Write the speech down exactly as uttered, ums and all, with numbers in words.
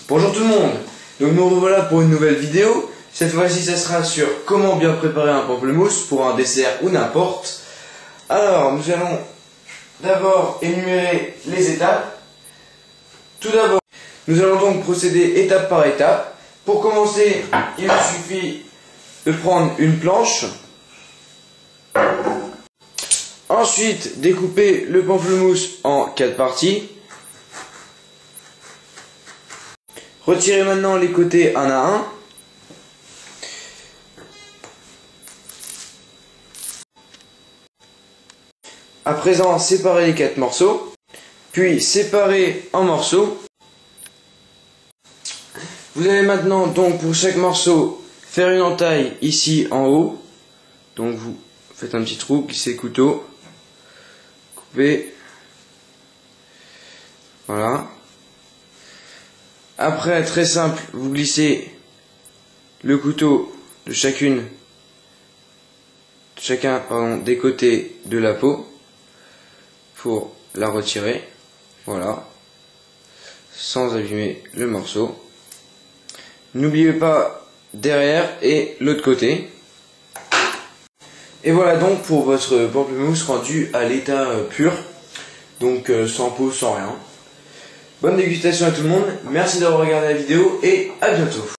Bonjour tout le monde. Donc nous revoilà pour une nouvelle vidéo. Cette fois-ci ça sera sur comment bien préparer un pamplemousse pour un dessert ou n'importe. Alors nous allons d'abord énumérer les étapes. Tout d'abord, nous allons donc procéder étape par étape. Pour commencer, il nous suffit de prendre une planche. Ensuite, découper le pamplemousse en quatre parties. Retirez maintenant les côtés un à un. À présent, séparez les quatre morceaux, puis séparez en morceaux. Vous allez maintenant donc pour chaque morceau faire une entaille ici en haut. Donc vous faites un petit trou, glissez le couteau, coupez. Voilà. Après, très simple, vous glissez le couteau de chacune, de chacun pardon, des côtés de la peau pour la retirer. Voilà. Sans abîmer le morceau. N'oubliez pas derrière et l'autre côté. Et voilà donc pour votre pamplemousse rendu à l'état pur. Donc euh, sans peau, sans rien. Bonne dégustation à tout le monde, merci d'avoir regardé la vidéo et à bientôt.